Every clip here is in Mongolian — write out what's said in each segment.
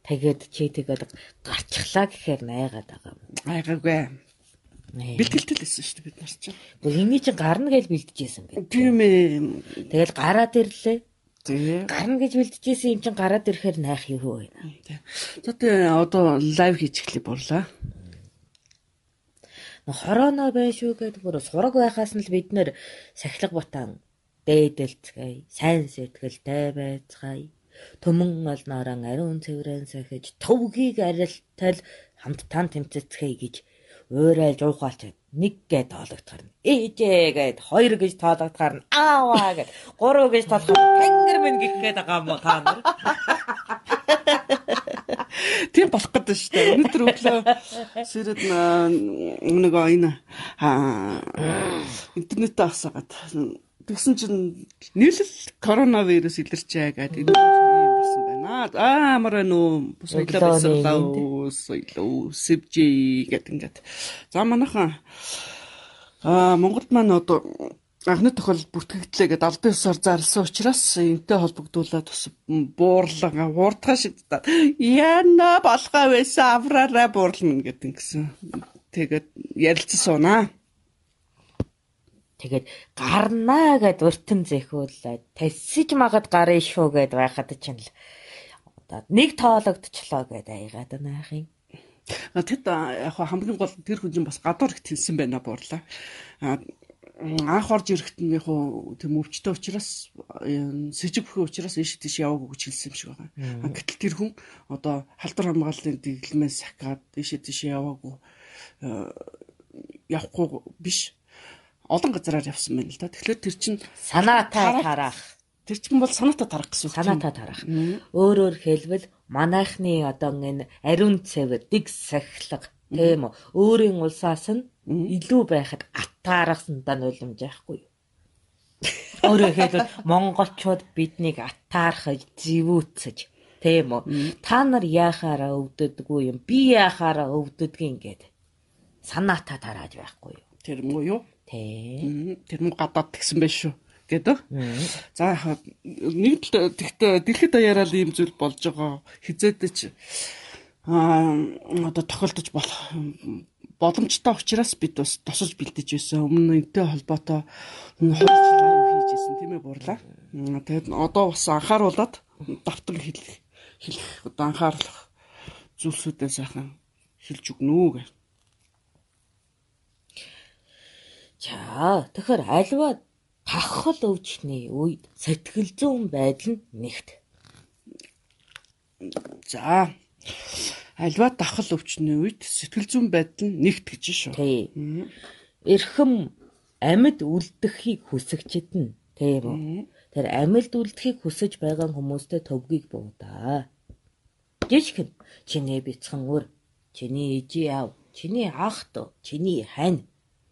Тэгээд чи тэгээд гарчихлаа гэхээр найгаад байгаа юм. Айгаагүй. Бэлтгэлтэй лсэн шүү дээ бид нар чинь. Гэхдээ энэний чинь гарна гэж бэлдэжсэн бэ. Тийм ээ. Тэгэл гараад ирлээ. Тэгээ. Гарна гэж бэлдэжсэн юм чинь гараад ирэхээр найх юу вэ? За тэгээ одоо лайв хийж эхлэе бурлаа. Хорооно байна шүү гэдэг бүр сураг байхаас нь л бид нэр сахилга бутан дээдэлцгээе, сайн сэтгэлтэй байцгаая. Төмөн олноорон ариун цэврэн сахиж төвгийг арилтал хамтдаа тэмцэцгээе гэж уурай жуухаалч нэг гэж тоологдохоор нь ээжээ гэд хоёр гэж тоологдохоор нь ааваа гэд гурав гэж тоологохоор тэнгэр мэн гэх гээд байгаа юм уу та нар? Тийм болох гэдэг шүү дээ. Өнөөдөр өглөө сэред нөгөө энэ интернетээ асаагаад тэгсэн чинь нийлэл коронавирус илэрчээ гэдэг юм болсон байна. Амар нөө соёлоо соёлоо сэвжээ гэдэг ингээд. За манайхан Монголд маань одоо анхны тохиолдолд бүртгэгдлээ гэдэг албан ёсоор зарласан учраас энэтэй холбогдуулаад бас буурлага хуурдгаа шигдээд яана болохоо байсан авраараа буурлна гэдэг ингэсэн. Тэгээд ярилцсан сунаа. Тэгээд гарнаа гэд өртөн зэхүүлээд тэсэж магад гарыг шүү гэд байхад чинь л одоо нэг тоологдчихлоо гэд аягаад наах юм. Тэд яг хамгийн гол тэр хүн бас гадуур их тэлсэн байна буурлаа. Анх орж ирэхэд нь яг тийм өвчтөе учраас сэжиг бүхэн учраас ийш тийш яваагүй гэж хэлсэн юм шиг байгаа. Гэтэл тэр хүн одоо халдвар хамгааллын дэглэмээс сахиад ийш тийш яваагүй явахгүй биш. Олон газараар явсан байна л да. Тэгэхээр тэр чинь санаатай тарах. Тэр чинь бол санаатай тарах гэсэн үг. Санаатай тарах. Өөрөөр хэлбэл манайхны одоо энэ ариун цэвэр дэг сахилга тийм үү. Өөрийн улсаас нь илүү байхад атаарахсандаа нулимж яахгүй юу. Өөрөөр хэлбэл монголчууд биднийг атаархаж, зэвүүцэж тийм үү. Та нар яахаараа өвддөггүй юм. Би яахаараа өвддөггүй ингээд санаатай тарааж байхгүй юу. Тэр муу юу? Тийм. Тэр муу гадаад гисэн байх шүү гэдэг. За нэг л тэгтээ дэлхийд даяараа л ийм зүйл болж байгаа. Хизээдэж одоо тохиолдож болох боломжтой учраас бид бас тосож бэлдэж байсан. Өмнө энэтэй холбоотой 2 жил лайв хийжсэн тийм ээ буурлаа. Тэгээд одоо бас анхааруулад давтан хэлэх одоо анхааруулах зүйлсүүдээ сайхан хэлж өгнө гэх. За тэгэхээр альва тахал өвчний үед сэтгэл зүйн байдал нь нэгт. За альва тахал өвчний үед сэтгэл зүйн байдал нь нэгт гэж шүү. Тийм. Эрхэм амьд үлдэхийг хүсэгчэд нь тийм үү. Тэр амьд үлдэхийг хүсэж байгаа хүмүүстэй төвгийг буудаа. Жишгэн чиний бяцхан өр, чиний ээжи аав, чиний ах トゥ, чиний хань.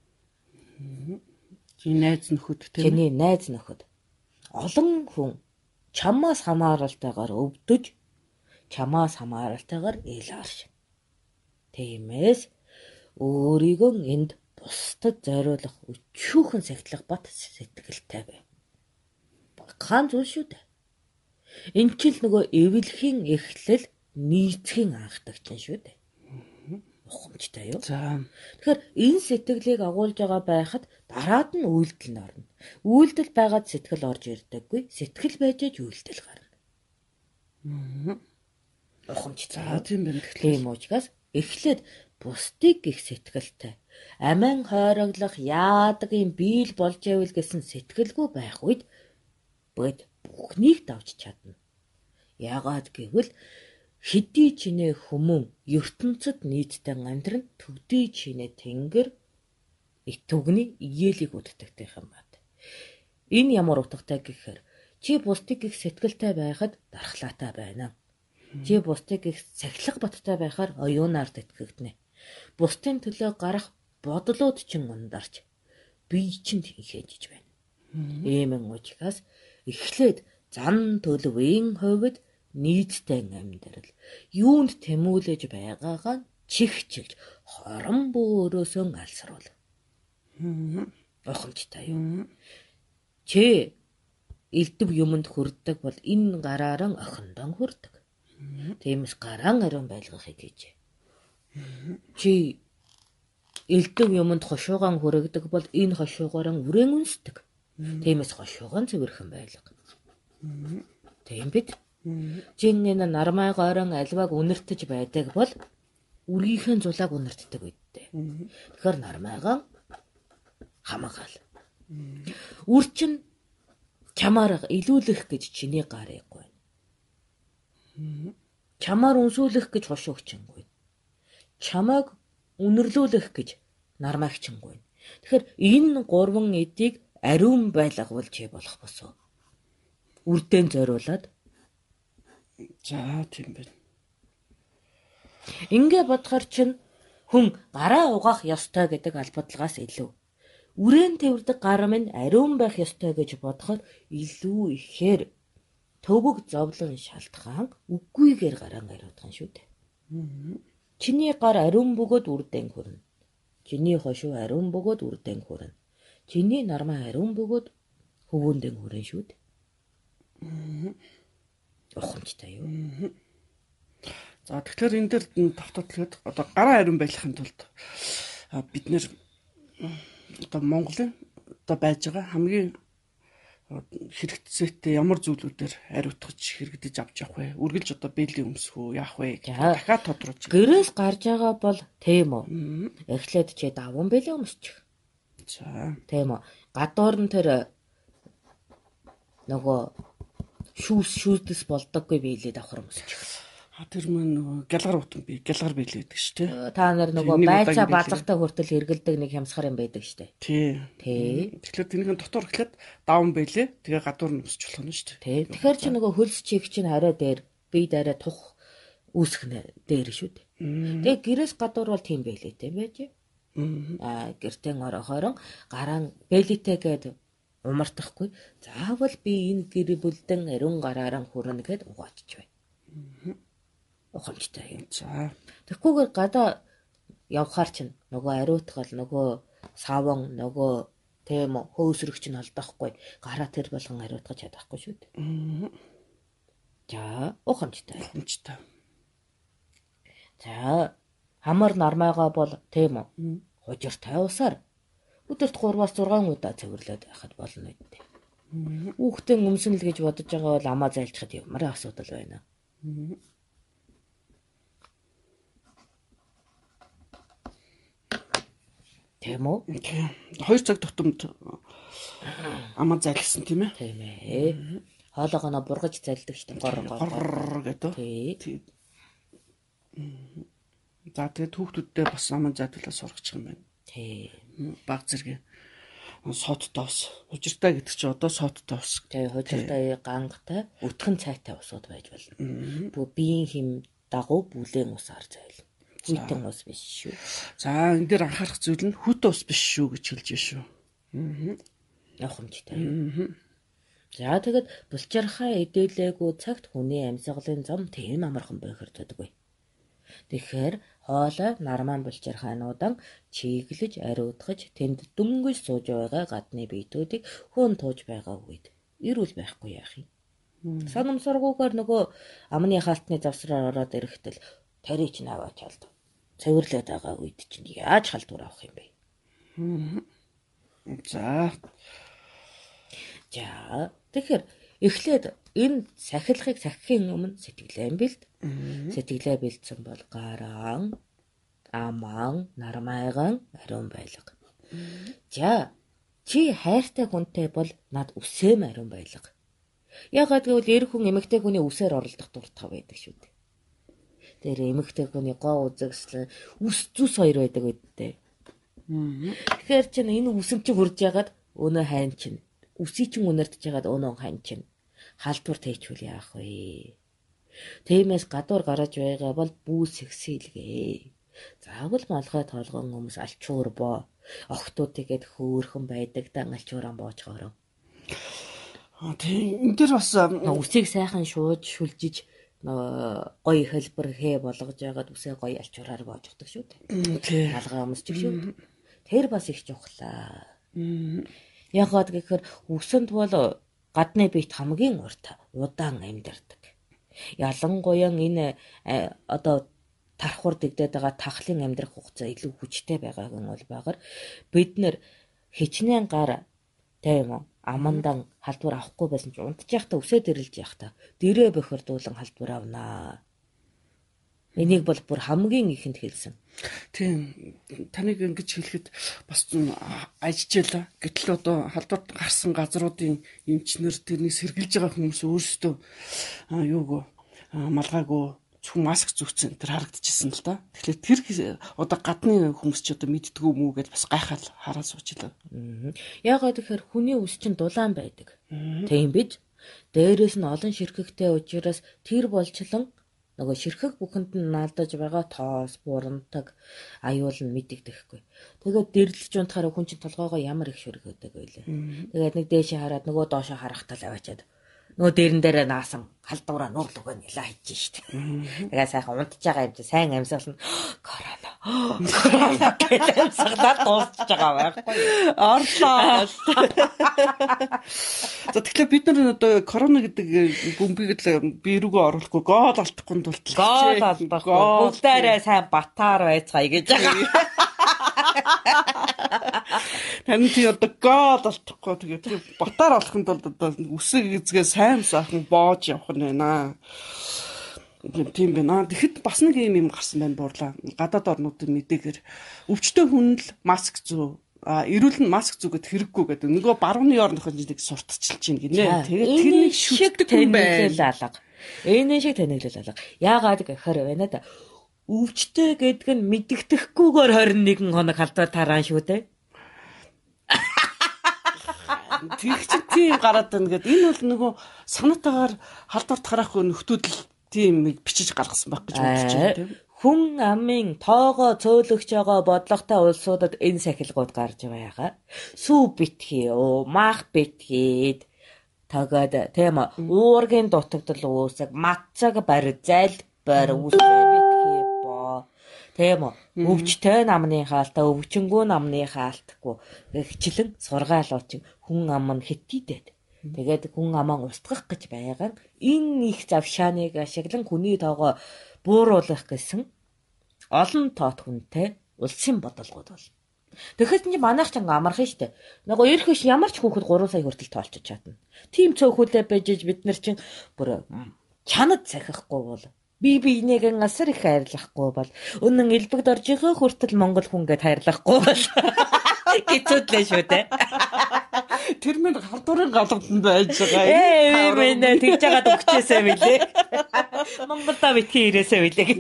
Чиний найз нөхөд тийм. Чиний найз нөхөд. Олон хүн чамаас хамааралтайгаар өвдөж, чамаас хамааралтайгаар ил арш. Тиймээс өөрийгөө энд бусдад зориулах өчүүхэн сахилах бат сэтгэлтэй бай. Хаан зүйл шүү дээ. Энд ч л нөгөө эвлэхийн эхлэл нийцхийн анхдагч шүү дээ. Ухамжтай юу? За. Тэгэхээр энэ сэтгэлийг агуулж байгаа байхад дараад нь үйлдэл нь орно. Үйлдэл байгаад сэтгэл орж ирдэггүй. Сэтгэл байж үйлдэл гарна. Ухамжтай. Тийм байна. Тийм учраас эхлээд бусдыг гих сэтгэлтэй амин хойроглох яадгийн биел болж байвал гэсэн сэтгэлгүй байх үед бод бүхнийг давж чадна. Яагаад гэвэл хэдий чинээ хүмүүн ертөнцид нийтдээ амьдран төдий чинээ тэнгэр итүгний иелийг үддэгтэй юм бат. Энэ ямар утгатай гэхээр чи бусдыг гих сэтгэлтэй байхад дархлаатай байна. Чи бусдыг гих сахилах баттай байхаар оюунаар тэтгэгдэнэ. Бусдын төлөө гарах бодлууд чин ундарч бие чин тэнхээжж байна. Иймэн учраас эхлээд зан төлөвийн хувьд нийтдээ амьдрал юунд тэмүүлэж байгаагаа чихчилж хорон бөөрөөсөө алсруул. Ухамжтай юу? Чи элдв юмд хүрдэг бол энэ гараараа охиндоо хүрдэг. Тиймээс гараан ариун байлгахыг хийж. Чи элдэг юмд хошуугаан хүрэгдэг бол энэ хошуугаараа үрээн үнсдэг. Тиймээс хошуугаан цэвэрхэн байлга. Тийм бид. Чин энэ нармайгаараа альваг үнэртэж байдаг бол үргийнхээ зулааг үнэртдэг үедтэй. Тэгэхээр нармайгаа хамгаал. Үрчин чамаар илүүлэх гэж чиний гарыг гойно. Чамаар үнсүүлэх гэж хошуугчингүй. Чамайг үнэрлүүлэх гэж нармайгчингүй. Тэгэхээр энэ гурван эдийг ариун байлгавал чи болох босоо. Үрдэн зориулаад. За тийм байна. Ингээ бодохоор чинь хүн гараа угаах ёстой гэдэг албадлагаас илүү үрээн тэрдэг гар минь ариун байх ёстой гэж бодоход илүү ихээр төвөг зовлон шалтгаан үггүйгээр гараан ариутган шүү дээ. Чиний гар ариун бөгөөд үрдэн хүрнэ. Чиний хошуу ариун бөгөөд үрдэн хүрнэ. Чиний нармаа ариун бөгөөд хөвөндэн хүрнэ шүү дээ. Ухамжтай юу? За тэгэхээр энэ дээр давтагдлаад одоо гараа ариун байхын тулд бид нэр одоо Монголын одоо байж байгаа хамгийн хэрэгцээтэй ямар зүйлүүдээр ариутгаж хэрэгдэж авч явах вэ? Үргэлж одоо бэлийн өмсөх үү, яах вэ? Дахиад тодруулж. Гэрээс гарч байгаа бол тийм үү. Эхлээд чи даван бэлээ өмсчих. За. Тийм үү. Гадуур нь тэр нөгөө шүүдэс болдоггүй биелээ давхар өмсчих. Тэр мөн гялгар утан би гялгар бэлээ гэдэг шүү дээ. Та нар нөгөө байцаа базагтай хүртэл хэргэлдэг нэг хямсгар юм байдаг шүү дээ. Тий. Тэгэхээр тэрнийхэн дотор эхлээд даван бэлээ. Тэгээ гадуур нь өмсч болох нь шүү дээ. Тий. Тэгэхээр чи нөгөө хөлс чиг чинь арай дээр бие дараа тух үүсэх дээр шүү дээ. Тэгээ гэрээс гадуур бол тийм бэлээ тийм байж. Гэртэн орохоор гараан бэлээтэйгээд умартахгүй. Заавал би энэ гэр бүлдэн ариун гараараа хүрнэ гэд угаачч бай. Ухамжтай юм. За. Тэгхгүйгээр гадаа явхаар чинь нөгөө ариутгал нөгөө саван нөгөө тийм хөөсрөгч нь алдахгүй гараа тэр болгон ариутгаж чадахгүй шүү дээ. За ухамжтай. За хамар нармайгаа бол тийм үү хужир тавиусаар өдөрт 3-6 удаа цэвэрлээд байхад болно гэдэг. Хүүхдэн өмсөн л гэж бодож байгаа бол амаа зайлчхад ямар асуудал байна. Тийм үү? 2 цаг тутамд амаа зайлгсан тийм ээ? Тийм ээ. Хоолоогоо бургаж зайлдаг шүү дээ. Гор гэдэг. Тий. За тэгээд хүүхдүүдтэй бас амаа зайлуулаад сургачих юм байна. Тий. Баг зэрэг содтой ус. Хужиртай гэдэг чинь одоо содтой ус. Тий, хужиртай гангатай өтгөн цайтай усуд байж болно. Биеийн хэм дагуу бүлээн усаар зайлна. Хүйтэн ус биш шүү. За энэ дээр анхаарах зүйл нь хүйтэн ус биш шүү гэж хэлж байна шүү. Явахмжтай. За тэгэд булчирхаа эдэлээгүй цагт хүний амьсгалын зам тийм амархан бохирддаггүй. Тэгэхээр хоолой нарман булчирхаануудан чиглэж ариутгаж тэнд дөнгөж сууж байгаа гадны биетүүдийг хөөн тууж байгаа үед эрүүл байхгүй яах юм. Санамсаргүйгээр нөгөө амны хаалтны завсраар ороод ирэхтэл тарич наваач алд. Цэвэрлээд байгаа үед чинь яаж халдвар авах юм бэ? За. Тэгэхээр эхлээд энэ сахилахыг сахихын өмнө сэтгэлээ бэлд. Сэтгэлээ бэлдсэн бол гараан, амаан, нармайгаан ариун байлга. За, чи хайртай хүнтэй бол над үсэм ариун байлга. Ягаад гэвэл эр хүн эмэгтэй хүний үсээр оролдох дуртай байдаг шүү дээ. Тэр эмэгтэй хүний гоо үзэгслэн үс зүс хоёр байдаг үедээ. Тэгэхээр чинь энэ үсэм чи хурж ягаад өнөө хайн чинь үсий чинь үнэртэж ягаад өнөө хайн чинь халдвар тэйчүүл яах вэ? Тиймээс гадуур гараж байгаа бол бүүс ихсэлгээ. Заавал малгай толгон өмс алчуур боо. Охтуудыгээд хөөрхөн байдаг дан алчууран боочгоороо. Тийм энэ дэр бас үсийг сайхан шууж шүлжиж гоё хэлбэр хээ болгож ягаад үсээ гоё алчуураар боождаг шүү дээ. Тийм. Малгай өмсчих шүү. Тэр бас их чухлаа. Ягаад гэхээр үсэнд бол гадны биет хамгийн урт удаан амьдардаг. Ялангуяа энэ одоо тархуур дэгдээд байгаа тахлын амьдрах хугацаа илүү хүчтэй байгаагийн улбаагаар бид нэр хичнээн гар тийм үү амандан халдвар авахгүй байсан ч унтж явахдаа үсээд ирэлж явахдаа дэрээ бохирдуулан халдвар авнаа. Энийг бол бүр хамгийн ихэнд хэлсэн. Тийм. Таныг ингэж хэлэхэд бас ажижээлаа. Гэтэл одоо халдварт гарсан газруудын эмчнэр тэрний сэргэлж байгаа хүмүүс өөрсдөө юуг малгаагүй зөвхөн маск зүгцэн тэр харагдчихсан л да. Тэгэхээр тэр одоо гадны хүмүүс ч одоо мэддгүү мүү гэж бас гайхаад хараад суучлаа. Яагаад тэгэхээр хүний үс чинь дулаан байдаг. Тийм биз? Дээрээс нь олон ширхэгтэй учраас тэр болчлон нөгөө ширхэг бүхэнд нь наалдаж байгаа тоос, бурантаг аюул нь мэдэгдэхгүй. Тэгээд дэрлэж унтахаар хүн чинь толгоогоо ямар их шүргэдэг байлээ. Тэгээд нэг дээшээ хараад нөгөө доошоо харахтаа л аваачаад нөгөө дээрэн дээрээ наасан халдвараа нуурлуугаа нэлээ хайчих штеп. Тэгээд сайхан унтж байгаа юм чи сайн амьсгална. Корона. Гэж амьсгалаад дуусч байгаа байхгүй. Орлоо. За тэгэхээр бид нар одоо корона гэдэг бөмбөгийг л би рүүгээ оруулахгүй гол алдахгүй тулд гол алдахгүй. Бүгдээрээ сайн батаар байцгаая гэж байгаа. Таны тий одоо гол алдахгүй тэгээд батаар олохын тулд одоо үсэг эзгээ сайн саахан боож явах нь байна. Тийм байна. Тэгэхэд бас нэг юм гарсан байна буурлаа. Гадаад орнуудын мэдээгээр өвчтөе хүн л маск зүү. Эрүүл нь маск зүгээд хэрэггүй гэдэг. Нөгөө барууны орнохоо нэг сурталчилж чинь гинэ. Тэгээд тэр нэг шүтдэг хүн байна. Энэ шиг таниглал алга. Яагаад гэхээр байна да. Өвчтөе гэдэг нь мэддэхгүйгээр 21 хоног халдвар тараан шүү дээ. Тэгч тийм гараад байна гэдэг. Энэ бол нөгөө санаатаагаар халдварт харахгүй нөхдүүд л тийм бичиж гаргасан байх гэж бодож байна тийм. Хүн амын тоогоо цөөлөгч байгаа бодлоготой улсуудад энэ сахилгууд гарч байгаа. Сүү битгий, маах битгийд tagad тийм уургийн дутагдал үүсэг, матцаг барь, залбир, үсээ битгий боо. Тийм өвчтөе намны хаалтаа, өвчнгүү намны хаалтгүй гихчлэн сургаалууч хүн ам нь хэтийдэд. Тэгээд хүн амаа устгах гэж байгаа. Энэ их завшааныг ашиглан хүний тоогоо бууруулах гэсэн олон тоот хүнтэй улсын бодолгууд бол. Тэгэхэд чинь манайх ч амархан штэ. Нөгөө ирэх биш ямар ч хүүхэд 3 сая хүртэл тоолчиж чадна. Тим цөөхөлөө байж бид нар чинь бүр чанад сахихгүй бол бинийгэн асар их хайрлахгүй бол өнөн элбэгд орж байгаа хүртэл монгол хүнгээд хайрлахгүй бол гитүдлээ шүү дээ. Тэр минь халдварын галгаданд байж байгаа. Мэнэ тэгж жагаад өгчээсэй билээ. Монголда битгий ирээсэй билээ гэж.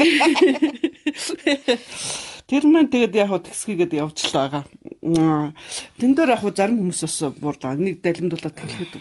Тэр маань тэгээд яг тэгсгийгээд явчихлаа байгаа. Тэн дээр яг зарим хүмүүс бас буурлаа. Нэг далимдуулаад хэлэхэд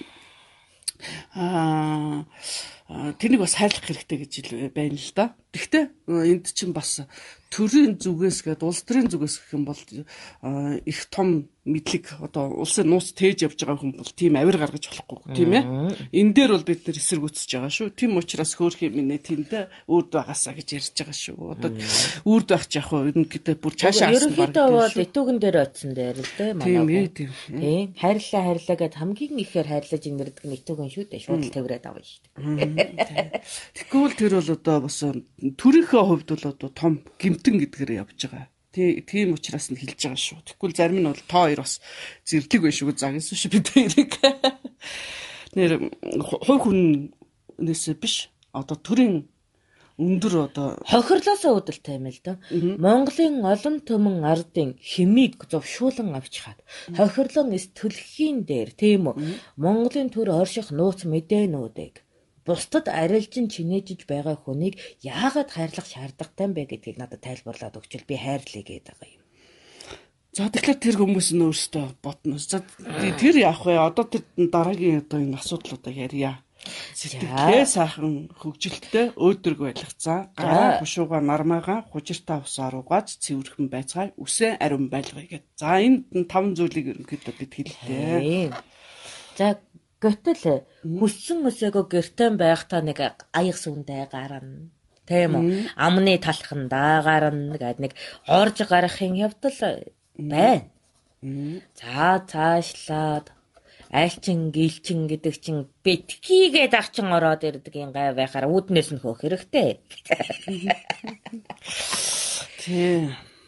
тэрнийг бас хайрлах хэрэгтэй гэж байна л да. Гэхдээ энд чинь бас төрийн зүгээс гээд улс төрийн зүгээс гэх юм бол их том мэдлэг одоо улсын нууц тээж явж байгаа хүн бол тийм авир гаргаж болохгүй тийм ээ. Энэ дээр бол бид нэр эсэргүүцэж байгаа шүү. Тийм учраас хөөх юм нэ тэндээ үрд байгаасаа гэж ярьж байгаа шүү. Одоо үрд байх ч яг хөө энэ гэдэг бүр цаашаа харсан баг. Ерөнхийдөө бол итүүгэн дээр очсон дээр л дээ манай. Тийм. Хайрлаа гэд хамгийн ихээр хайрлаж ингэрдэг нь итүүгэн шүү дээ. Шууд л тэврээд авна шүү дээ. Тэгвэл тэр бол одоо бас төрийнхөө хувьд бол одоо том гэмтэн гэдгээр явж байгаа. Тийм учраас нь хэлж байгаа шүү. Тэгвэл зарим нь бол тоо хоёр бас зэрлэг байх шүү загсан шүү бид хоёрыг. Нэр хувь хүнээс биш одоо төрийн өндөр одоо хохирлоосоо үүдэлтэй юм л да. Монголын олон төмөн ардын химиг зовшуулан авчхаад хохирлон төлөхийн дээр тийм үү Монголын төр орших нууц мэдээнүүдийг бусдад арилжин чинээжж байгаа хүнийг яагаад хайрлах шаардлагатай бэ гэдгийг надад тайлбарлаад өгчвөл би хайрлая гэдэг юм. За тэгэхээр тэр хүмүүс нь өөрсдөө бодно. За тэр яах вэ? Одоо тэр дараагийн одоо энэ асуудлуудаа ярья. Сэтгэлээ сайхан хөгжилттэй өөдрөг байлгах. За гараа хушууга нармаагаа хужиртаа усаар угааж цэвэрхэн байцгаая. Үсээ ариун байлгая гэд. За энэ 5 зүйлийг ерөнхийдөө бид хэллээ. За гэтэл хүссэн өсөөгөө гэртэн байхдаа нэг аяг сүндээ гарна. Тийм үү? Амны талхандаа гарна гэдэг нэг орж гарахын явдал байна. За цаашлаад айлчин гэлчин гэдэг чинь битгийгээд авчин ороод ирдэг юм гай байхаар үүднээс нь хөөх хэрэгтэй. Тий.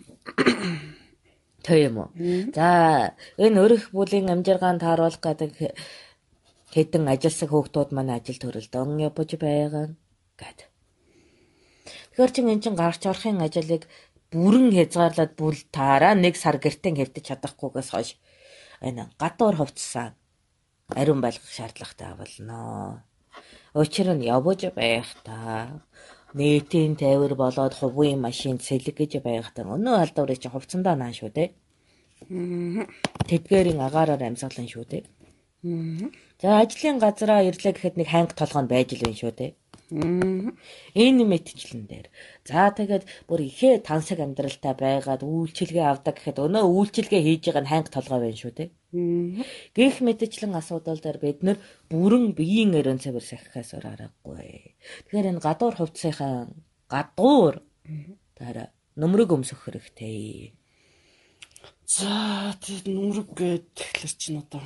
Тэг юм уу? За энэ өрх бүлийн амжиргаанд тааруулах гэдэг хэдэн ажилсаг хүүхдүүд маань ажил төрөлдөн явж байгаа гэд. Тэгэхээр чин эн чин гарч орохын ажлыг бүрэн хязгаарлаад бүл таараа 1 сар гэртэн хэвдэж чадахгүйгээс хойш энэ гадуур хувцсан ариун байлгах шаардлагатай болно. Учир нь явж байх та нийтийн тээвэр болоод хувийн машин сэлэг гэж байхдаа өнөө халдварыг чи хувцсандаа наан шүү дээ. Тэдгээрийн агаараар амьсгалан шүү дээ. За ажлын газараа ирлээ гэхэд нэг ханг толгойн байж л байна шүү дээ. Энэ мэтчлэн дээр. За тэгээд бүр ихээ тансаг амьдралтай байгаад үйлчилгээ авдаг гэхэд өнөө үйлчилгээ хийж байгаа нь ханг толгой байна шүү дээ. Гэх мэтчлэн асуудал дээр бид нэр бүрэн биеийн эрен цэвэр сахихаас аргагүй. Тэгэхээр энэ гадуур хувцсынхаа гадуур дараа нөмрөг өмсөх хэрэгтэй. За тэгээд нөмрөг гэхлээр чинь одоо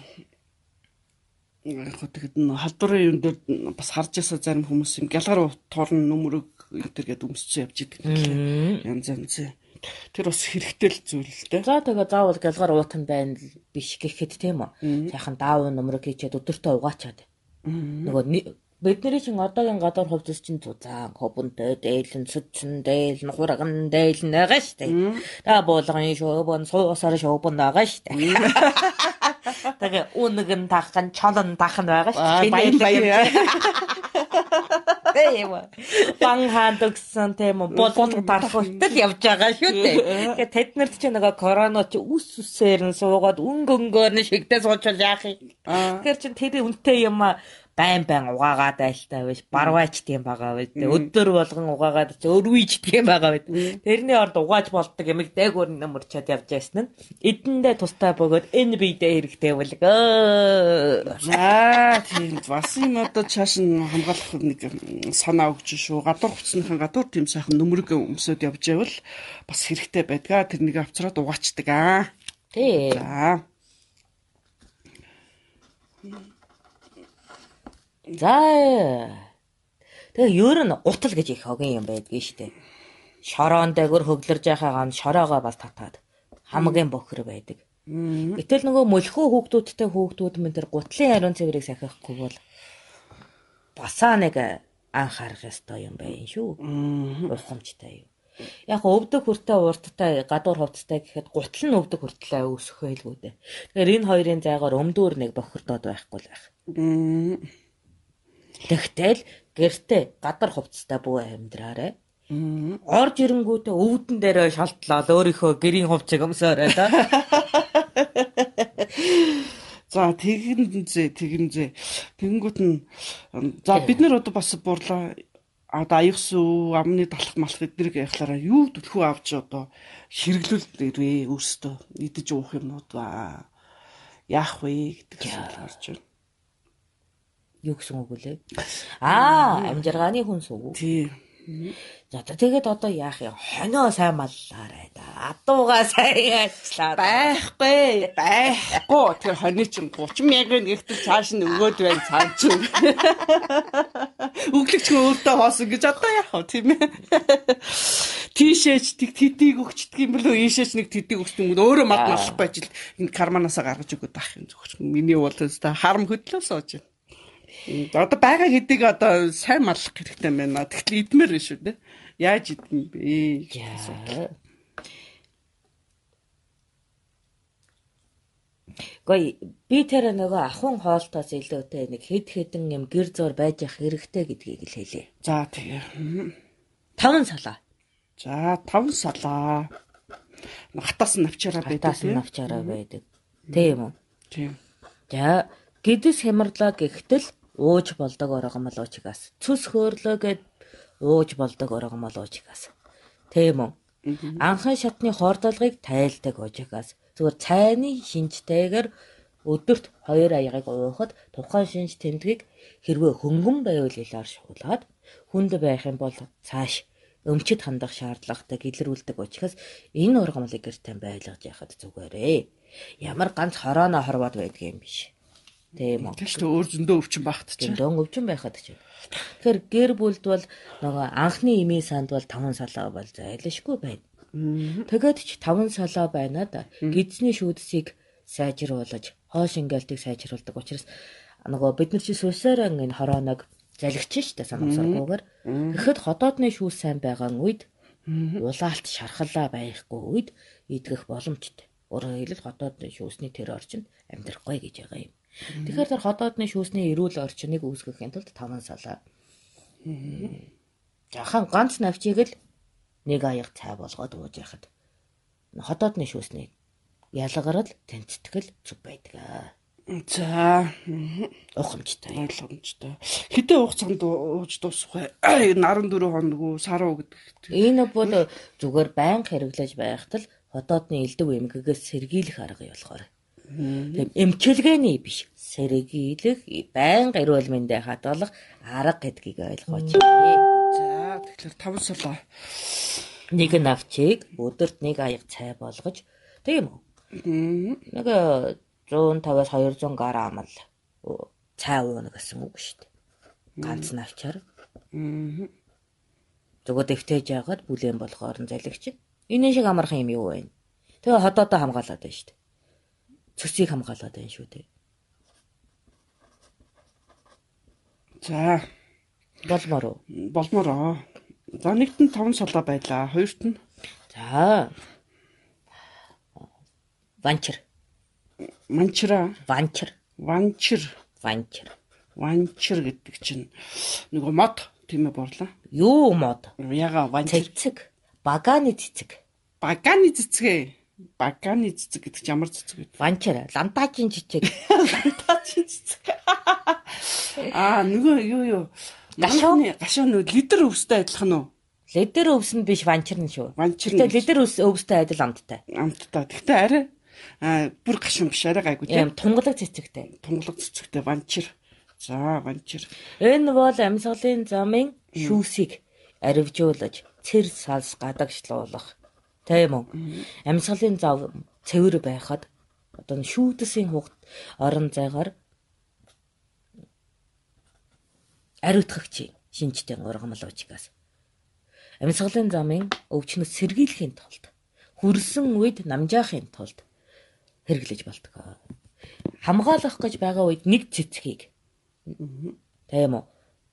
яг тэгэхэд халдварын юм дээр бас харж ясаа зарим хүмүүс юм гялгар торн нөмрөг энэ төр гээд өмссөн явж идэг. Янз янз. Тэр бас хэрэгтэй л зүйл л дээ. За тэгээ заавал гялгар уутан байна биш гэхэд тийм үү. Сайхан даав нөмрөг хийчихэд өдөртөө угаачаад. Нөгөө бидний чинь одоогийн гадуур хувцас чинь зузаан, хобонтой, дээлэн, сүдсэн, дээлэн, хурган, дээлэн байгаа штэ. Та болгоны шообон, суусаар шообон байгаа штэ. Тэгээ үнэгэн тахан, чолон тахан байгаа штэ. Баян. Тийм. Бан хаанд өгсөн тийм үү болго дарах хүртэл явж байгаа шүү дээ. Тэгэхээр тэд нарт ч нэг корона ч үс үсээр нь суугаад өнгөнгөөр нь шигдээ суучвал яах юм. Тэгэхээр чин тэр үнтэй юм байн угаагаад айлтай байж барваач тийм байгаа байд. Өдөр болгон угаагаад ч өрвийч тийм байгаа байд. Тэрний орд угааж болдог юмыг дээгүүр нөмөрчөөд явж байсан нь эдэндээ тустай бөгөөд энэ биедээ хэрэгтэй болго. За тийм бас юм одоо чааш нь хамгаалах нэг санаа өгч шүү. Гадуур хувцсныхан гадуур тийм сайхан нөмрөг өмсөд явж байвал бас хэрэгтэй байдгаа. Тэрнийг авцраад угаачдаг аа. Тий. За. Тэгээ ер нь гутал гэж их хогийн юм байдгийн штэ. Шороон дээгүр хөглөрж байхаагаа шороогоо бас татаад хамгийн бохир байдаг. Гэтэл нөгөө мөлхөө хүүхдүүд мэн тэр гутлын ариун цэврийг сахихгүй бол басаа нэг анхаарах ёстой юм байна шүү. Ухамжтай юу. Яг өвдөг хүртээ урттай гадуур хувцтай гэхэд гутал нь өвдөг хүртлээ өсөх байлгүй дээ. Тэгэхээр энэ хоёрын зайгаар өмдүүр нэг бохирдоод байхгүй л байх. Тэгтэл гэртээ гадар хувцастай бүү амьдраарэ. Орж ирэнгүүтээ өвдөн дээрээ шалтлаад өөрийнхөө гэрийн хувцыг өмсөөрэй да. За тэгнзээ. Тэгэнгүүт нь за бид нар одоо бас бурлаа одоо аяг сүү, амны далах малах эднэрийг яхахлаараа юу төлхөө авч одоо хэрэглүүл ирвэ өөртөө идэж уух юмнууд яах вэ гэдэг асуулт гарч байна. Юу гэсэн үг вэ? Амжиргааны хүнс үү? Тий. За тэгээд одоо яах юм? Хонио сайн маллаарай да. Адуугаа сайн ажиллаад. Байхгүй. Тэр хоны чинь 30 мянган нэгтэл цааш нь өгөөд байна цаан чинь. Өглөгч өөртөө хоосон гэж одоо яах вэ тийм ээ? Тийшээч тэдийг өгчдөг юм болов ийшээч нэг тэдийг өгчдөг юм өөрөө мал малах байж л энэ карманаасаа гаргаж өгöd байх юм зөвхөн. Миний бол та харам хөдлөө сууж байна. Одоо байгаа хэдийг одоо сайн маллах хэрэгтэй байна. Тэгтэл идмээр биш үү те. Яаж идэх юм бэ? Гой би тэр нөгөө ахын хоолтоос илүүтэй нэг хэдэн юм гэр зур байж ах хэрэгтэй гэдгийг л хэлээ. За тэгээ. 5 салаа. За 5 салаа. Хатаас нь навчаараа байдаг. Тийм үү? Тийм. За гэдэс хямрлаа гэхтэл ууж болдог оргомол уучгаас. Цүс хөөрлөө гэд ууж болдог оргомол уучгаас. Тийм үү? Анхан шатны хоордолгыг тайлдаг уучгаас. Зүгээр цайны шинжтэйгээр өдөрт 2 аягыг уухад тухайн шинж тэмдгийг хэрвээ хөнгөн байвал илаар шуулаад хүнд байх юм бол цааш өмчөд хандах шаардлагатай илрүүлдэг учраас энэ ургамлыг гэртээ байлгаж яхад зүгээрээ. Ямар ганц хорооно хорвоод байдгийн биш. Тийм үү. Тэгэж өөр зөндөө өвчин багт ч. Зөндөө өвчин байхад ч. Тэгэхээр гэр бүлд бол нөгөө анхны эмийн санд бол 5 салаа бол зайлшгүй байна. Тэгээд ч 5 салаа байна да. Гидсний шүүдсийг сайжруулж, хоол шингээлтийг сайжруулдаг учраас нөгөө бид нар чи сүсээрэн энэ хорооног залгич штэ санамсаргүйгээр. Тэгэхэд ходоодны шүүс сайн байгаа үед улаалт шархалаа байхгүй үед идэх боломжтой. Өөрөөр хэлбэл ходоодны шүүсний тэр орчинд амьдрахгүй гэж байгаа юм. Тэгэхээр тэр ходоодны шүүсний эрүүл орчныг үүсгэхийн тулд 5 салаа. Жахан ганц навчийг л нэг аяга цай болгоод ууж яхад ходоодны шүүсний ялгарл тэнцэтгэл зүг байдаг. За Ухамжтай. ойлгомжтой. Хэдэн хугацаанд ууж дуусах вэ? 14 хоног уу, сар уу гэдэг. Энэ бол зүгээр байнга хэрэглэж байхад л ходоодны элдв эмгэгээс сэргийлэх арга болохоор. Тийм эмчилгээний биш, сэргийлэх, байнга эрүүл мэндэ хадгалах арга гэдгийг ойлгооч. За тэгэхээр 5 салаа. Нэг навчийг өдөрт нэг аяга цай болгож, тийм үү? Нэг 150-аас 200 грамм л цай ууна гэсэн үг шүү дээ. Ганц навчаар. Зүгээр дэвтэж яагаад бүлээн болохоор нь залгич. Энэ шиг амархан юм юу вэ? Тэгээ ходоодоо хамгаалаад байна шүү дээ. Цөсийг хамгаалаад байна шүү дээ. За Болмоор уу? болмоор аа. За нэгт нь 5 салаа байлаа. Хоёрт нь За. Ванчер. манчра, Ванчер. ванчир гэдэг чинь нөгөө мод тийм ээ борлоо. Юу мод? Яга ванчир. Цэцэг. Багааны цэцэг. Багааны цэцэг. Багааны цэцэг гэдэг чинь ямар цэцэг вэ? Ванчер. Лантаажийн цэцэг. Лантаажийн цэцэг. Нөгөө юу. Гашуун нөгөө лидер өвстэй адилхан уу? Лидер өвс нь биш ванчер нь шүү. Ванчир нь. Гэтэ лидер өвстэй адил амттай. Амттай. Гэхдээ арай бүр гашуун биш арай гайгүй тийм. Тунгалаг цэцэгтэй. Тунгалаг цэцэгтэй ванчир. За ванчир. Энэ бол амьсгалын замын шүүсийг аривжуулж цэр салс гадагшлуулах. Тийм үү? Амьсгалын зам цэвэр байхад одоо шүүдсийн хугт орон зайгаар ариутгагч шинжтэй ургамлуучгаас амьсгалын замын өвчнөд сэргийлэхийн тулд хүрсэн үед намжаахын тулд хэрэглэж болдог. Хамгаалах гэж байгаа үед нэг цэцгийг тийм үү?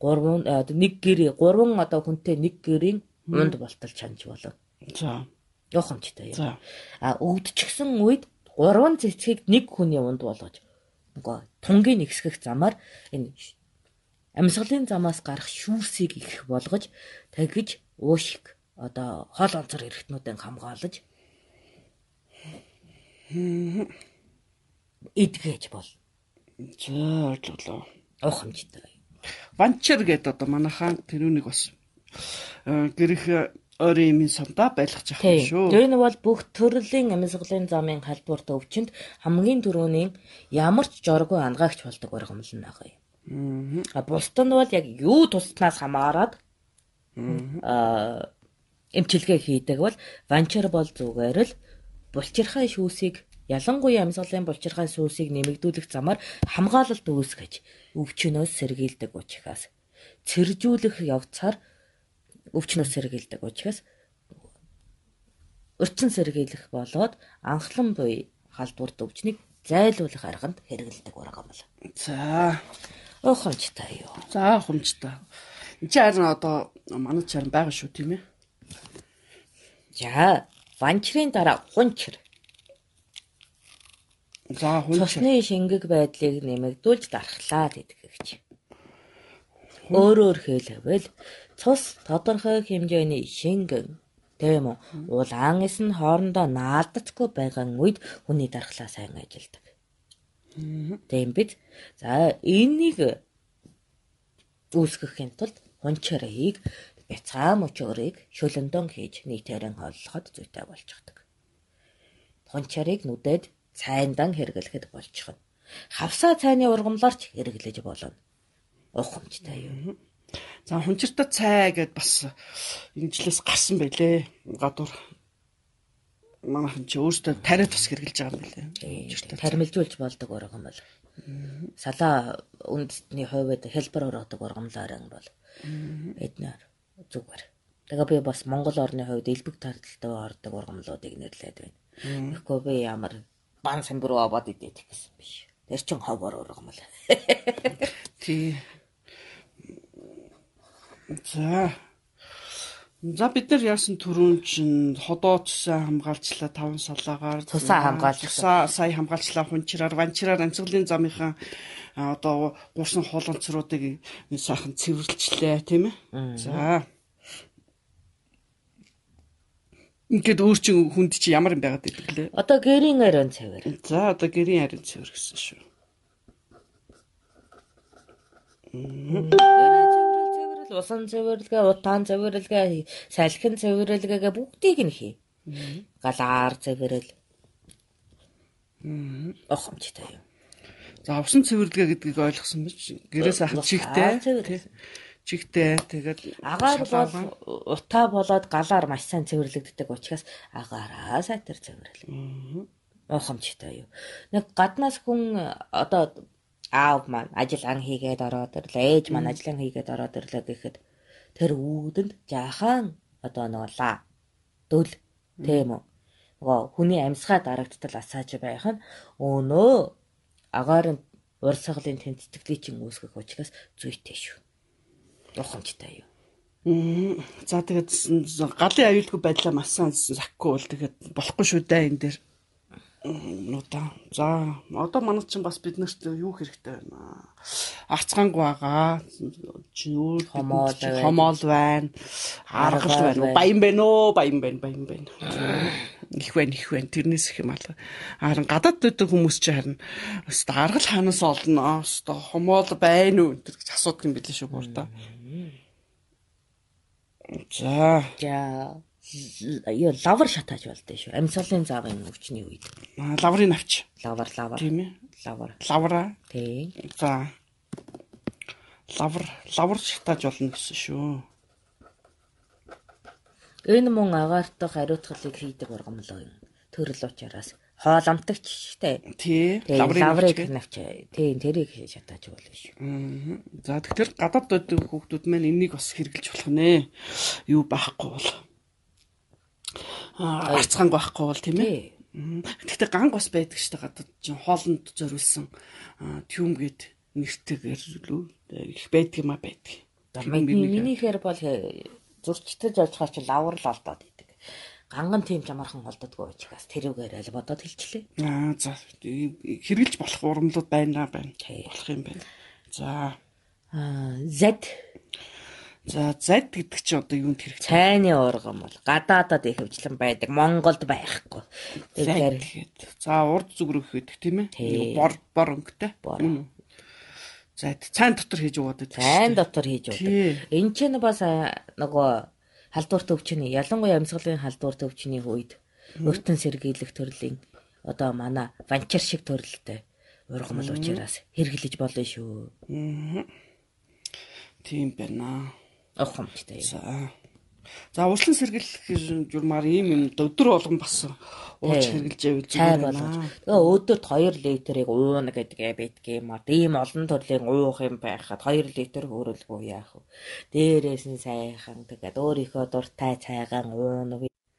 3 одоо хүнтэй нэг гэрийн унд болтол чанж болно. За. Явахмжтай юм. За. Өвдчихсэн үед 3 цэцгийг нэг хүний унд болгож нөгөө тунгийн нэгсгэх замаар энэ амьсгалын замаас гарах шүүсийг их болгож тагиж уушиг одоо хоол онцор эргэтнүүдэн хамгаалж идгэж бол. За ойлголоо. Ухамжтай. Ванчир гэдэг одоо манайхаа тэрүүнийг бас гэрэх ойрын эмийн сандаа байлгаж авах юм шүү. Тэр нь бол бүх төрлийн амьсгалын замын халдварт өвчнөд хамгийн түрүүний ямар ч жоргүй ангаагч болдог ургамал нь байгаа юм. Бусд нь бол яг юу туснаас хамаарад эмчилгээ хийдэг бол ванчир бол зүгээр л булчирхай шүүсийг ялангуяа амьсгалын булчирхай шүүсийг нэмэгдүүлэх замаар хамгаалалт үүсгэж өвчнөөс сэргийлдэг учраас цэржүүлэх явцаар өвчнөөс сэргийлдэг учраас өрцөн сэргийлэх болоод анхлан буй халдварт өвчнийг зайлуулах арганд хэрэгэлдэг ургамал. За. Ухамжтай юу. За ухамжтай. Энд чинь харин одоо манай чарн байгаа шүү тийм ээ. За, ванчрын дараа хунчир. За хунчир. Цусны шингэг байдлыг нэмэгдүүлж дархлаад идэгч. Өөрөөр хэлбэл цус тодорхой хэмжээний шингэн тийм үү улаан эс нь хоорондоо наалдацгүй байгаа үед хүний дархлаа сайн ажилдаг. Тийм биз? За энийг үүсгэхийн тулд хунчирыг бяцхан мөчөөрийг шөлөндөн хийж нийтээрэн холлоход зүйтэй болчихдог. Хунчирыг нүдэд цайндан хэрэглэхэд болчихно. Хавсаа цайны ургамлаарч хэрэглэж болно. Ухамжтай юу. За хунчиртай цай гэдээ бас энэ жилээс гарсан байлээ. Гадуур манайхан ч өөртөө тариа тус хэрэглэж байгаа юм байлээ. Тармилжуулж болдог ургамал. Салаа үндэстний хувьд хэлбэр ороодог ургамлаар бол эднэр зүгээр. Тэгээ би бас Монгол орны хувьд элбэг тарталтай ордог ургамлуудыг нэрлээд байна. Тэгэхгүй би ямар бан самбар аваад идэх гэсэн биш. Тэр чин ховор ургамл. Тий. За бид нар яасан түрүүн чинь ходоо цусан хамгаалчлаа 5 салаагаар Цусаа хамгаалчлаа. Сая хамгаалчлаа хунчраар ванчраар амцгалын замынхаа одоо гурсан хоолонцруудыг сайхан цэвэрлжлээ тийм ээ. За ингээд өөр чин хүнд чи ямар юм байгаад идэг лээ. Одоо гэрийн ариун цэвэр. За одоо гэрийн ариун цэвэр гэсэн шүү. Усан цэвэрлэгээ, утаан цэвэрлэгээ, салхин цэвэрлэгээ бүгдийг нь хий. Галаар цэвэрэл. Охомжтой юм. За усан цэвэрлэгээ гэдгийг ойлгосон биз? Гэрээ сайхан чихтэй. Чихтэй тэгээд агаар бол утаа болоод галаар маш сайн цэвэрлэгддэг учраас агаараа сайтар цэвэрлээ. Охомжтой юу. Нэг гаднаас хүн одоо аав маань ажиллан хийгээд ороод ирлээ. Ээж маань ажиллан хийгээд ороод ирлээ гэхэд тэр үүдэнд жаахан одоо нөгөө дөл тийм үү. Нөгөө хүний амьсгаа дарагдтал асааж байх нь өнөө агаар нь урсгалын тэмцэтгэлийг чинь үүсгэх учраас зүйтэй шүү. Охомжтой юу. За тэгээд галын аюулгүй байдлаа маш сайн сахихгүй бол тэгээд болохгүй шүү дээ энэ дээр. Нуудаа. За одоо манайд чинь бас бид нарт юу хэрэгтэй байна. Арцгаангүй байгаа. Хомоол байна. Аргал байна. Баян байна уу? Баян байна. Их байна. Тэрнээс их юм алга. Харин гадаад дэдэг хүмүүс ч харин өстой аргал ханаас олно. Өстой хомоол байна уу? Тэр гэж асуудаг юм билээ шүү гурдаа. За. Яа лавар шатааж болдөө шүү. Амьсгалын заавын өвчний үед. Лаврын навч. Лавар. Тийм ээ. Лавра. Тийм. За. Лавар шатааж болно гэсэн шүү. Энэ мөн агаартай хариуцлагыг хийдэг ургамлын төрөл учраас хоол амтагч штэ. Тий. Лаврыг навч. Тийм тэрийг шатааж болно шүү. За тэгэхээр гадаад дэдэг хүүхдүүд маань энийг бас хэрэгжилж болох нэ. Юу байхгүй бол арцгаанг байхгүй бол тийм ээ. Гэхдээ ганг бас байдаг шүү дээ гадаад чинь хоолнд зориулсан тюмгээд нэртэйгээр лүү их байдаг юм а байдаг. Минийхээр бол зурчтаж очихоор чи лавар л олдоод идэг. Ганган тийм чамархан олдодгүй учраас тэрүүгээр аль бодоод хэлчихлээ. За хэрэгжилж болох ургамлууд байна. Болох юм байна. За зад гэдэг чинь одоо юунд хэрэгтэй? Цайны ургам бол гадаадад их хөвчлэн байдаг. Монголд байхгүй. Тэгэхээр за урд зүгрөх гэдэг тийм ээ. Бор өнгөтэй. За цайн дотор хийж уудаг. Цайн дотор хийж уудаг. Энд чинь бас нөгөө халдвар төвчний ялангуяа амьсгалын халдвар төвчний үед өртөн сэргийлэх төрлийн одоо манай ванчар шиг төрөлтэй ургамал учраас хэрэглэж болно шүү. Тийм байна. Охомжтой. За урьдчилан сэргийлэх журмаар ийм өдөр болгон бас ууж хэрэгжилж цай болгож. Тэгээ өдөрт 2 литрийг ууна гэдгээ байдг юм аа. Ийм олон төрлийн уух юм байхад 2 литр хөрөлгүй яах вэ? Дээрээс нь сайхан тэгээд өөрийнхөө дуртай цайгаан ууна.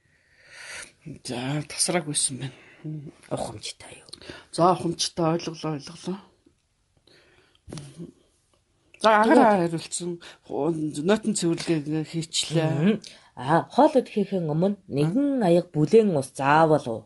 За тасраг байсан байна. Охомжтой юу. За охомжтой ойлголоо. За агаар хариулсан нойтон цэвэрлэгээ хийчлээ. Хоол идэхийн өмнө нэгэн аяг бүлээн ус заавал уу?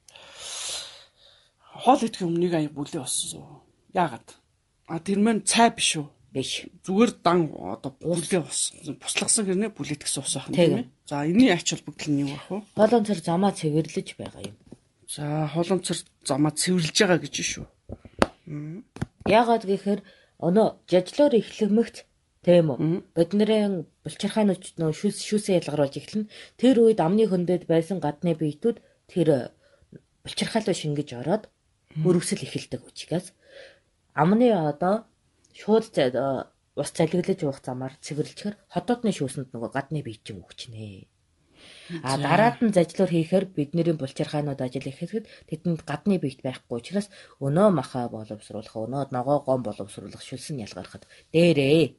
Хоол идэхийн өмнө нэг аяг бүлээн ус уу? Яагаад? Тэр маань цай биш үү? Биш. Зүгээр дан одоо бүлээн ус. Буслахсан гэрнээ бүлээдгсэн ус байх юм тийм ээ. За энэний ач холбогдол нь юу байх вэ? Хоолонцор замаа цэвэрлэж байгаа юм. За хоолонцор замаа цэвэрлж байгаа гэж шүү. Яагаад гэхээр өнөө жажлоор эхлэмэгт тийм үү. Бидний булчирхаанууд нөө шүүсээ ялгаруулж эхэлнэ. Тэр үед амны хөндөд байсан гадны биетүүд тэр булчирхаалаа шингэж ороод өрөвсөл эхэлдэг учраас амны одоо шууд ус залгилж уух замаар цэвэрлэхээр хотоодны шүүсэнд нөгөө гадны биет чинь өгчнэ. Дараад нь зажлуур хийхээр бидний булчирхаанууд ажил ихэхэд тэдэнд гадны биет байхгүй учраас өнөө махаа боловсруулах, өнөө ногоо гом боловсруулах, шүлсэн ялгархад дээрээ.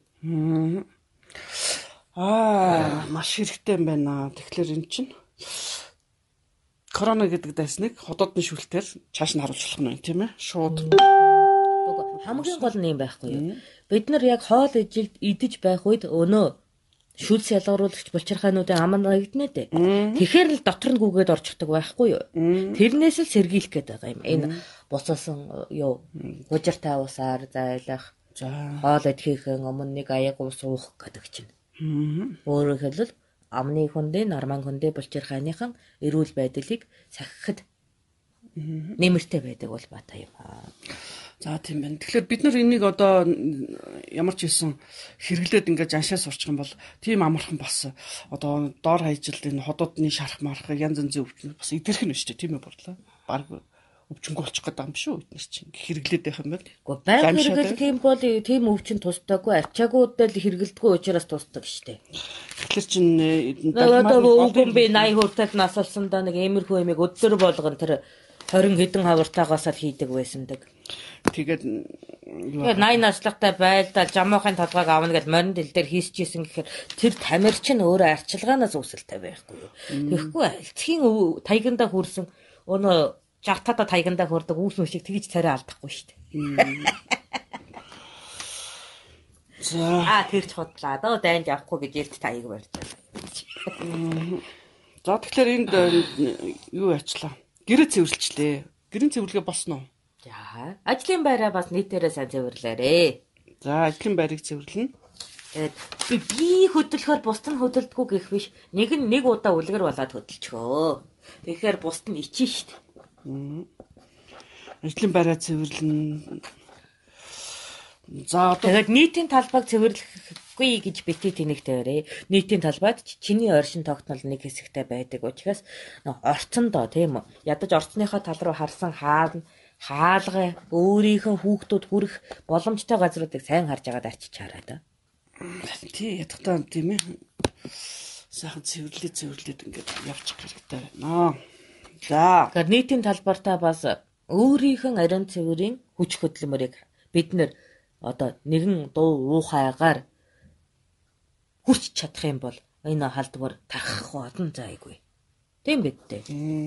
Маш хэрэгтэй юм байна. Тэгэхээр эн чинь корона гэдэг дайсныг ходоодны шүлтээр чааш нь харуулж болох нь тийм ээ. Шууд. Хамгийн гол нь юм байхгүй юу? Бид нар яг хоол идэж байх үед өнөө шүлс ялгаруулагч булчирхаануудын ам нагдана дээ. Тэгэхээр л дотор нь гүгээд орчихдаг байхгүй юу? Тэрнээс л сэргийлэх гээд байгаа юм. Энэ буцалсан гужиртай усаар зайлах, хоол идэхин өмнө нэг аяг ус уух гэдэг чинь. Өөрөөр хэлбэл амны хүндээ, норман хүндээ булчирхааныхан эрүүл байдлыг сахихад нэмэртэй байдаг бол батай юм. За тийм байна. Тэгэхээр бид нар энийг одоо ямар ч хэлсэн хэрэглээд ингээд жаншаа сурчих юм бол тийм амархан бас одоо доор хаяжл энэ ходоодны шарах марах янз янзын өвчин бас идэрх нь шүү дээ. Тийм ээ борлоо. Баг өвчнөг болчих гээд байгаа юм шүү бид нар чинь хэрэглээд байх юм байна. Гэхдээ байнга хэрэглэх юм бол тийм өвчин тусдаггүй арчаагуудад л хэрэглэдэггүй учраас тусдаг шүү дээ. Тэгэхээр чинь одоо өвгөн би 80 хүртэл насалсандаа нэг иймэрхүү юмыг өдөр болгон тэр 20 хэдэн хавартаагаас л хийдэг байсандаг. Тэгээд 80 наслагтай байлдаа жамуухын толгойг авна гэж моринд ил дээр хийсчихсэн гэхээр тэр тамир чинь өөрөө арчилгаанаас үүсэлтэй байхгүй юу. Тэгэхгүй эцгийн таяганда хүрсэн өнөө 60-таа таяганда хүрдэг үүс мүшиг тэгж царай алдахгүй шүү дээ. За тэрч худлаа. Одоо дайнд явахгүй гэж эрт таяг барьдаг. За тэгэхээр энд юу яачлаа? Гэрээ цэвэрлжлээ. Гэрийн цэвэрлэгээ босноо. За ажлын байраа бас нийтээрээ сайн цэвэрлээрээ. За ажлын байрыг цэвэрлэнэ. Тэгээд би хөдөлгөхөөр бусд нь хөдөлдөггүй гэх биш. Нэг удаа үлгэр болоод хөдөлчихөө. Тэгэхээр бусд нь ичэн шүү дээ. Ажлын байраа цэвэрлэн. За одоо тэгээд нийтийн талбайг цэвэрлэхгүй гэж бити тэнэгтэй. Нийтийн талбайд чиний оршин тогтнол нэг хэсэгтэй байдаг учраас орцондоо тийм үү. Ядаж орцныхоо тал руу харсан хаалга өөрийнхөө хүүхдүүд хүрэх боломжтой газруудыг сайн харж агаад арчиж чараа да. Тий ядахтаа тийм ээ. Сайхан цэвэрлээд ингээд явчих хэрэгтэй байна. За. Тэгэхээр нийтийн талбартаа бас өөрийнхөө ариун цэврийн хүч хөдөлмөрийг бид нэр одоо нэгэн дуу уухайгаар хүрч чадах юм бол энэ халдвар тархах олон зайгүй. Тийм бид дээ.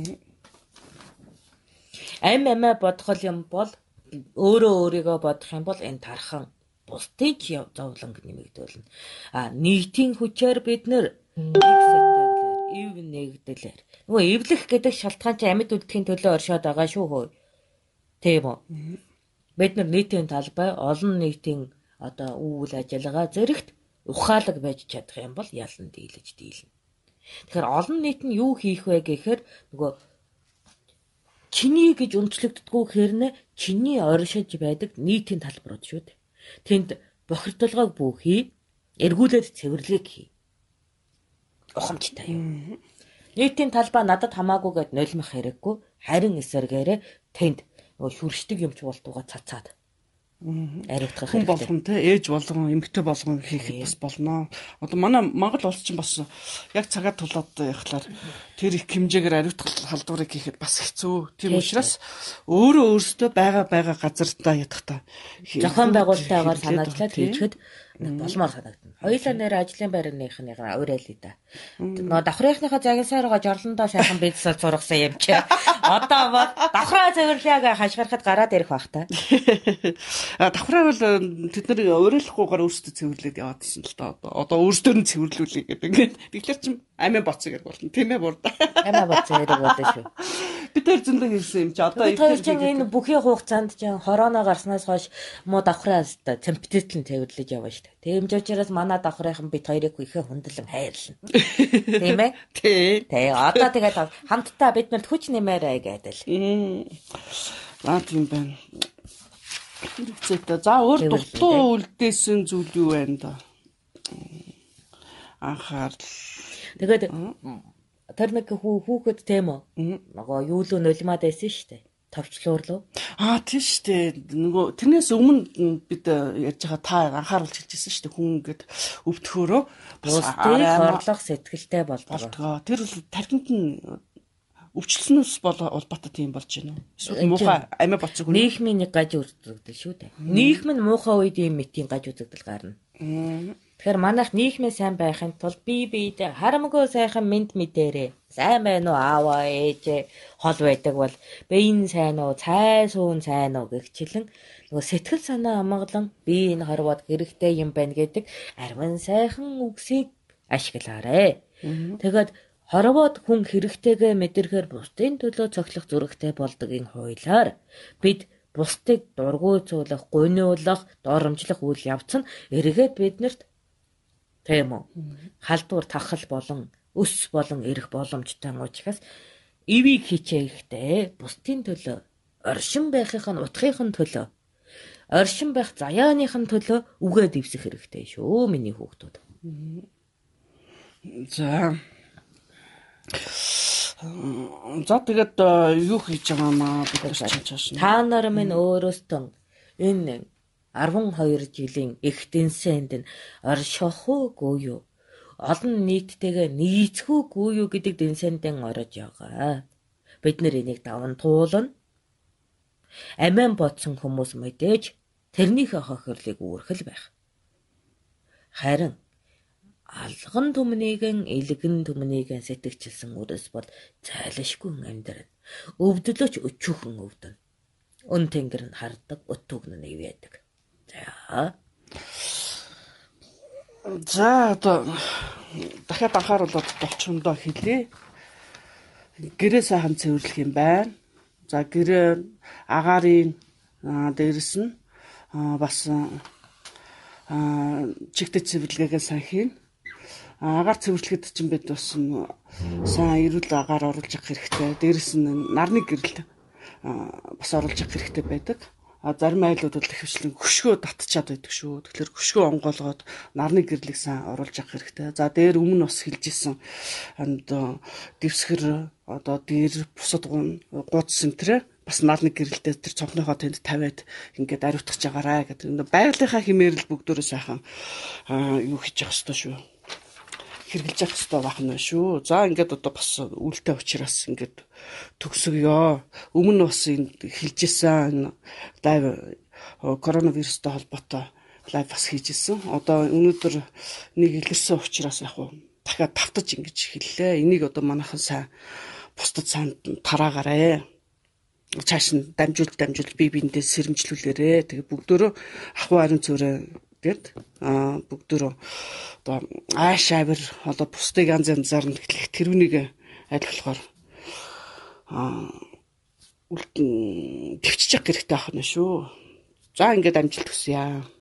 Амиа бодгол юм бол өөрийгөө бодох юм бол энэ тархан бусдыг зовлонг нэмэгдүүлнэ. Нийтийн хүчээр бид нэр ив нэгдэлээр. Нөгөө эвлэх гэдэг шалтгаан чи амьд үлдэхийн төлөө оршоод байгаа шүү хөө. Тийм үү? Бид нар нийтийн талбай олон нийтийн одоо үйл ажиллагаа зэрэгт ухаалаг байж чадах юм бол ялан дийлэн. Тэгэхээр олон нийт нь юу хийх вэ гэхээр нөгөө чиний гэж өнцлөгддгүү хэрнэ чиний оршиж байдаг нийтийн талбарууд шүү дээ. Тэнд бохирдолгоог бүхий эргүүлээд цэвэрлэгийг хий. Ухамжтай юм. Нийтийн талбай надад хамаагүй гэд нулимх хэрэггүй. Харин эсэргээрээ тэнд нөгөө шүршдэг юмч болтугаа цацаад. Ариутгах хэрэгтэй. Болгон те ээж болгон эмэгтэй болгон хийхэд бас болно. Одоо манай Монгол улс чинь бас яг цагаад тулаад явахлаар тэр их хэмжээгээр ариутгах халдварыг хийхэд бас хэцүү. Тийм учраас өөрөөсөө байгаа газартаа ядахтаа зохион байгуулалтаагаар санаачлаад хийхэд болмоор санагдана. Хоёулаа нэр ажлын байрныхныгаа уриалъя да. Нөгөө давхрынхныхаа загинсаараа жорлондоо сайхан бизнес зургасан юм чи. Одоо бол давхраа цэвэрлэгээ хашгирахад гараад ирэх бах та. Давхраа бол тэд нар уриалахгүйгээр өөрсдөө цэвэрлээд яваад ирсэн л та. Одоо өөрсдөө нь цэвэрлүүлээ гэдэг. Тэгэхээр чи амиа боцсон гэж болно. Тийм ээ бурда. Амиа боцсон гэдэг болно шүү. Бид тэр зөндөө хэлсэн юм чи. Одоо энэ бүхий хугацаанд ч хорооно гарснаас хойш муу давхраа цэмптэтлэн цэвэрлэж явна шүү. Тийм ч учраас манай давхрынхан бит хоёрыг ихэ хүндлэн хайрлна. Тийм ээ? Тий. Одоо тэгээд хамтдаа бид нарт хүч нэмээрэй гэдэг л. Тийм байна. Хэрэгцээтэй. За өөр дутуу үлдээсэн зүйл юу байна да? Анхаарал. Тэгээд тэр нэг хүүхэд тийм үү? Нөгөө юу л нулимаад байсан шүү дээ. товчлуурлав. Тийм шүү дээ. Нөгөө тэрнээс өмнө бид ярьж байгаа та анхааруулж хэлжсэн шүү дээ. Хүн ингээд өвдөхөөрөө Бусдыг хорлох сэтгэлтэй болдог. Тэр бол тархинд нь өвчлснөөс улбаатай тийм болж байна уу? Эсвэл муухай амиа боцсон хүн. Нийгмийн нэг гаж үзэгдэл шүү дээ. Нийгэм нь муухай үед ийм мэтийн гаж үзэгдэл гарна. Тэгэхээр манайх нийгмээ сайн байхын тулд биедээ харамгүй сайхан мэд мэдээрээ сайн байна уу ааваа ээжээ хол байдаг бол биеийн сайн уу цай суун сайн уу гэгчлэн нөгөө сэтгэл санаа амгалан би энэ хорвоод хэрэгтэй юм байна гэдэг арвин сайхан үгсийг ашиглаарэ. Тэгээд хорвоод хүн хэрэгтэйгээ мэдэрхээр бусдын төлөө цохилох зүрхтэй болдгийн хуулиар бид бусдыг дургуйцуулах, гуниулах, доромжлох үйл явц нь эргээд биднэрт тийм үү? Халдвар тахал болон өс болон эрэх боломжтой учраас ивийг хичээхдээ бусдын төлөө, оршин байхын утгын төлөө, оршин байх заяаныхын төлөө үгээ дэвсэх хэрэгтэй шүү, миний хүүхдүүд. За тэгээд юу хийж байгаа маа бид чааш. Та нар минь өөрөөсөө энэ 12 жилийн их дэнсэнд нь оршихуугүй юу? Олон нийттэйгээ нийцхүүгүй юу гэдэг дэнсэндэн орж байгаа. Бид нэр энийг даван туулна. Амиан бодсон хүмүүс мэдээж тэрнийхээ хохирлыг үүрхэл байх. Харин алган түмнийгэн элгэн түмнийгэн сэтгэжсэн үрээс бол цайлшгүй амьдрал. Өвдлөч өчүүхэн өвдөн. Өн тэнгэр нь хардаг, өтөг нь нэвэдэг. За одоо дахиад анхааруулаад болчихондоо хэлье. Гэрээ сайхан цэвэрлэх юм байна. За гэрээ агаарын дээрэс нь бас чигтэй цэвэрлэгээ сайн хийн. Агаар цэвэрлэхэд чинь бид бас сайн эрүүл агаар оруулж авах хэрэгтэй. Дээрэс нь нарны гэрэл бас оруулж авах хэрэгтэй байдаг. Зарим айлууд бол ихэвчлэн хөшгөө татчаад байдаг шүү. Тэгэхээр хөшгөө онгоолгоод нарны гэрлийг сайн оруулж авах хэрэгтэй. За дээр өмнө бас хэлжсэн дэвсгэр одоо дээр бусад гуудс сэнтрэ бас нарны гэрэлтэй тэр цонхныхоо тэнд тавиад ингээд ариутгаж байгаарай гэдэг. Байгалийнхаа хэмээр л бүгдөө сайхан юу хийж явах хэрэгтэй шүү. Хэрглэж явах хэрэгтэй байна шүү. За ингээд одоо бас үлтэй учраас ингээд төгсгөө. Өмнө бас хэлжсэн лайв коронавирустай холбоотой лайв бас хийжсэн. Одоо өнөөдөр нэг илэрсэн учраас яг уу дахиад тавтаж ингэж хэллээ. Энийг одоо манайхан сайн бусдад сайн тараагаарэ. Цааш нь дамжуулж бие биендээ сэрэмжлүүлээрэ. Тэгээ бүгдөө ахуй ариун цэврээ гэд бүгдөө одоо ааш авир одоо бусдыг янз янзаар нь эхлэх тэрүүнийг аль болохоор үлдэн төвчж явах хэрэгтэй ахна шүү. За ингээд амжилт хүсье.